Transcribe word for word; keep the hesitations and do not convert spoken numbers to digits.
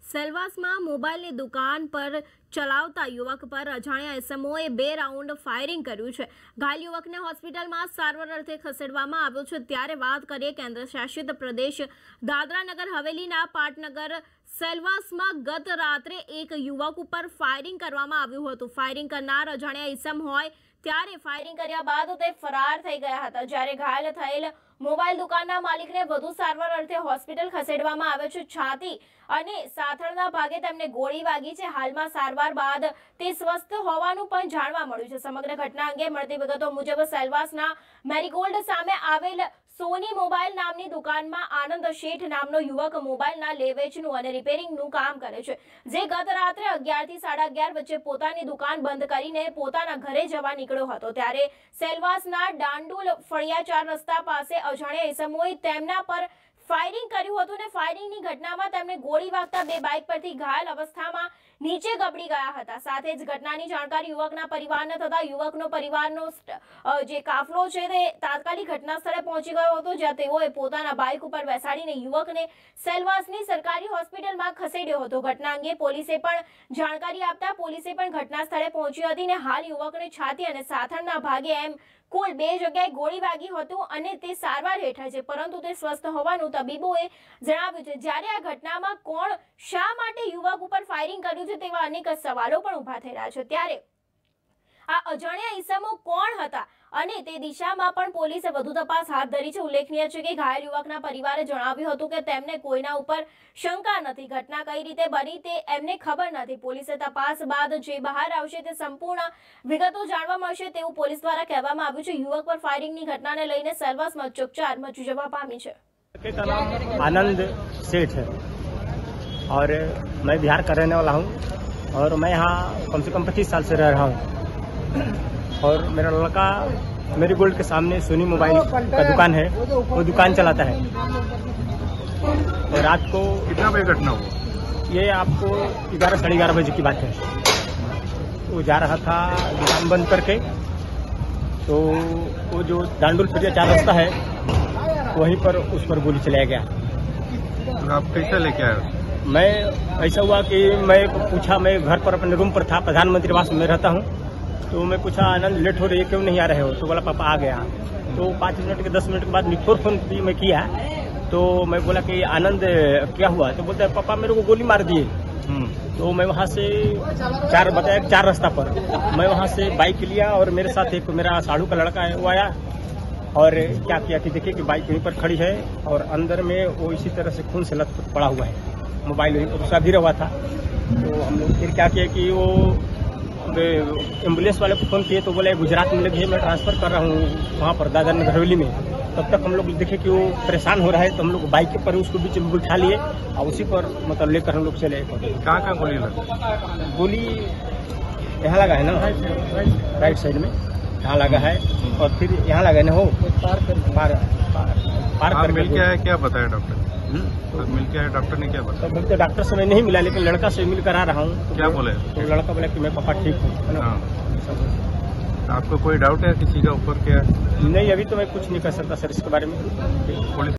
સેલવાસમાં મોબાઈલની દુકાન પર ચલાવતા યુવક પર અજાણ્યા ઇસમોએ બે રાઉન્ડ ફાયરિંગ કર્યું છે। ઘાયલ યુવકને હોસ્પિટલમાં સારવાર અર્થે ખસેડવામાં આવ્યો છે। ત્યારે વાત કરીએ કેન્દ્ર શાસિત પ્રદેશ દાદરા નગર હવેલીના પાટનગર સેલવાસમાં ગત રાત્રે એક યુવક ઉપર ફાયરિંગ કરવામાં આવ્યું હતું। ફાયરિંગ કરનાર અજાણ્યા ઇસમ હોય ત્યારે ફાયરિંગ કર્યા બાદ તે ફરાર થઈ ગયા હતા। જ્યારે ઘાયલ થયેલ મોબાઈલ દુકાનના માલિકને વધુ સારવાર અર્થે હોસ્પિટલ ખસેડવામાં આવ્યો છે। છાતી અને સાથળના ભાગે તેમને ગોળી વાગી છે। હાલમાં સારવાર બાદ તે સ્વસ્થ હોવાનું પણ જાણવા મળ્યું છે। સમગ્ર ઘટના અંગે મળતી વિગતો મુજબ સેલવાસના મેરીગોલ્ડ સામે આવેલ સોની મોબાઈલ નામની દુકાનમાં આનંદ શેઠ નામનો યુવક મોબાઈલના લેવેચનું અને રિપેરિંગનું કામ કરે છે, જે ગત રાત્રે અગિયાર થી સાડા અગિયાર વચ્ચે પોતાની દુકાન બંધ કરીને પોતાના ઘરે જવા નીકળ્યો હતો। ત્યારે સેલવાસના ડાંડુલ ફળિયા ચાર રસ્તા પાસે અજાણ્યા ઇસમોએ તેમના પર फायरिंग કર્યું હતું ને फायरिंगની ઘટનામાં તેમને ગોળી વાગતા બે બાઇક પરથી ઘાયલ અવસ્થામાં નીચે ગબડી ગયા હતા। સાથે જ ઘટનાની જાણકારી યુવકના પરિવારને થતા યુવકનો પરિવારનો જે કાફલો છે તે તાત્કાલિક ઘટના સ્થળે પહોંચી ગયો હતો, જ્યાં તેઓએ પોતાના બાઇક ઉપર બેસાડીને યુવકને સેલવાસની સરકારી હોસ્પિટલમાં ખસેડ્યો હતો। ઘટના અંગે પોલીસે પણ જાણકારી આપતા પોલીસે પણ ઘટના સ્થળે પહોંચી હતી ને હાલ યુવકને છાતી અને સાથળના ભાગે એમ कुल बे जग्याए गोળી वागी હતું અને તે સારવાર હેઠળ છે, પરંતુ તે સ્વસ્થ હોવાનું તબીબોએ જણાવ્યું છે। જ્યારે આ ઘટનામાં કોણ શા માટે યુવક ઉપર ફાયરિંગ કર્યું છે તેવા અનેક સવાલો પણ ઊભા થઈ રહ્યા છે। ત્યારે આ અજાણ્યા ઇસમો કોણ હતા અને તે દિશામાં પણ પોલીસે વધુ તપાસ હાથ ધરી છે। ઉલ્લેખનીય છે કે ઘાયલ યુવકના પરિવારે જણાવ્યું હતું કે તેમને કોઈના ઉપર શંકા નથી, ઘટના કઈ રીતે બની તે એમને ખબર નથી। પોલીસે તપાસ બાદ જે બહાર આવશે તે સંપૂર્ણ વિગતો જાણવા મળશે તેવું પોલીસ દ્વારા કહેવામાં આવ્યું છે। યુવક પર ફાયરિંગની ઘટનાને લઈને સેલવાસમાં ચકચાર મચી જવા પામી છે। आनंद सेठ है और मैं बिहार का रहने वाला हूँ और मैं यहाँ कम से कम पच्चीस साल से रह रहा हूँ और मेरा लड़का मेरी गोल्ड के सामने सोनी मोबाइल का दुकान है, वो दुकान चलाता है। और रात को कितना बजे घटना हुआ? ये आपको ग्यारह साढ़े ग्यारह बजे की बात है। वो जा रहा था दुकान बंद करके, तो वो जो डांडुल फरिया चार रास्ता है वहीं पर उस पर गोली चलाया गया। तो आप कैसे लेके आए? मैं ऐसा हुआ कि मैं पूछा, मैं घर पर अपने रूम पर था, प्रधानमंत्री आवास में रहता हूँ, तो मैं पूछा आनंद लेट हो रही है, क्यों नहीं आ रहे हो? तो बोला पापा आ गया। तो पाँच मिनट के दस मिनट के बाद फोर फोन भी मैं किया, तो मैं बोला कि आनंद क्या हुआ? तो बोलता है पापा मेरे को गोली मार दिए। तो मैं वहाँ से चार बताया चार रास्ता पर मैं वहाँ से बाइक लिया और मेरे साथ एक मेरा साढ़ू का लड़का है वो आया और क्या किया कि देखिए कि बाइक वहीं पर खड़ी है और अंदर में वो इसी तरह से खून से लथपथ पड़ा हुआ है, मोबाइल वहीं पर उसका गिरा हुआ था। तो हम लोग फिर क्या किया कि वो एम्बुलेंस वाले को फोन किए, तो बोले गुजरात में लगी है, मैं ट्रांसफर कर रहा हूँ वहाँ पर दादर नगर हवेली में। तब तक हम लोग देखे कि वो परेशान हो रहा है, तो हम लोग बाइक पर उसको बीच में बिठा लिए और उसी पर मतलब लेकर हम लोग चले। कहाँ कहाँ गोली लगी? गोली यहाँ लगा है ना, राइट साइड में यहाँ लगा है और फिर यहाँ लगा ना, हो पार कर पार पार कर मिल क्या है? क्या बताया डॉक्टर? तो मिल क्या है डॉक्टर ने क्या बताया? तो डॉक्टर से मैं नहीं मिला, लेकिन लड़का से मिल कर आ रहा हूँ। क्या बोले? तो लड़का बोला कि मैं पापा ठीक हूँ। आपको कोई डाउट है किसी का ऊपर क्या? नहीं, अभी तो मैं कुछ नहीं कर सकता सर इसके बारे में। पुलिस